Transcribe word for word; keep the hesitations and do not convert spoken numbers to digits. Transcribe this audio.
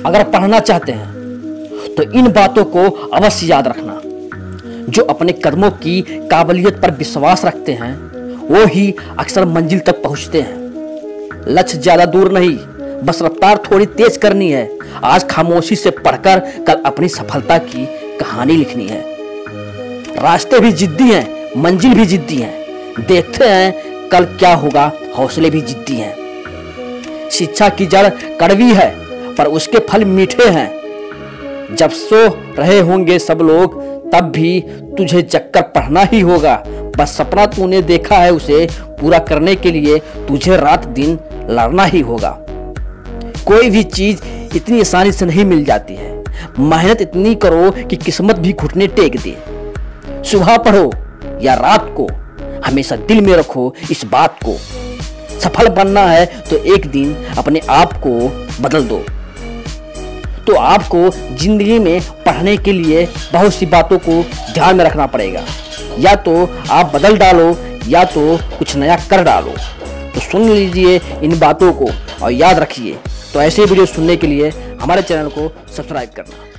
अगर पढ़ना चाहते हैं तो इन बातों को अवश्य याद रखना। जो अपने कदमों की काबिलियत पर विश्वास रखते हैं वो ही अक्सर मंजिल तक पहुंचते हैं। लक्ष्य ज्यादा दूर नहीं, बस रफ्तार थोड़ी तेज करनी है। आज खामोशी से पढ़कर कल अपनी सफलता की कहानी लिखनी है। रास्ते भी जिद्दी हैं, मंजिल भी जिद्दी है। देखते हैं कल क्या होगा, हौसले भी जिद्दी हैं। शिक्षा की जड़ कड़वी है पर उसके फल मीठे हैं। जब सो रहे होंगे सब लोग तब भी तुझे जगकर पढ़ना ही होगा। बस सपना तूने देखा है, उसे पूरा करने के लिए तुझे रात दिन लड़ना ही होगा। कोई भी चीज इतनी आसानी से नहीं मिल जाती है। मेहनत इतनी करो कि किस्मत भी घुटने टेक दे। सुबह पढ़ो या रात को, हमेशा दिल में रखो इस बात को। सफल बनना है तो एक दिन अपने आप को बदल दो। तो आपको जिंदगी में पढ़ने के लिए बहुत सी बातों को ध्यान में रखना पड़ेगा। या तो आप बदल डालो या तो कुछ नया कर डालो। तो सुन लीजिए इन बातों को और याद रखिए। तो ऐसे वीडियो सुनने के लिए हमारे चैनल को सब्सक्राइब करना।